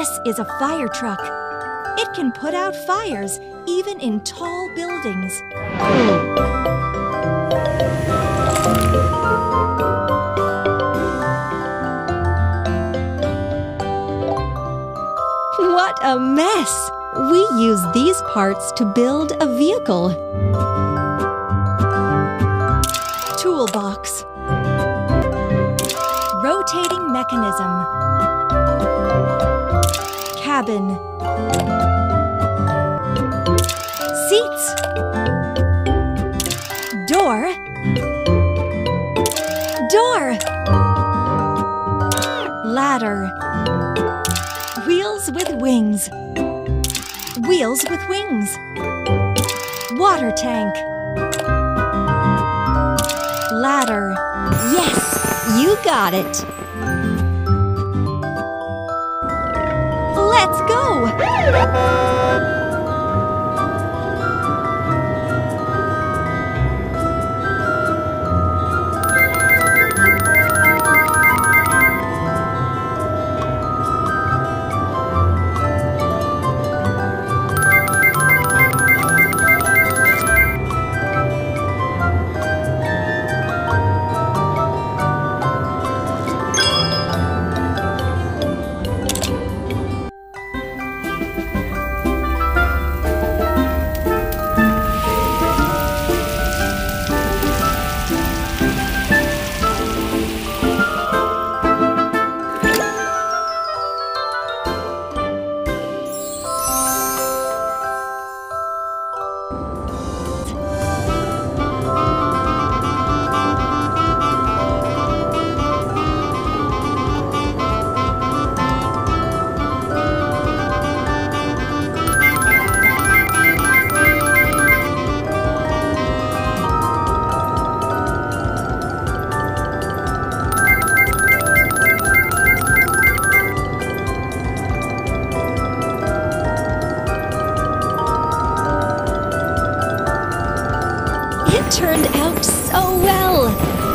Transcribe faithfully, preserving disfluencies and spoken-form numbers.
This is a fire truck. It can put out fires even in tall buildings. What a mess! We use these parts to build a vehicle. Toolbox. Rotating mechanism. Cabin. Seats. Door. Door. Ladder. Wheels with wings. Wheels with wings. Water tank. Ladder. Yes, you got it. Let's go! It turned out so well!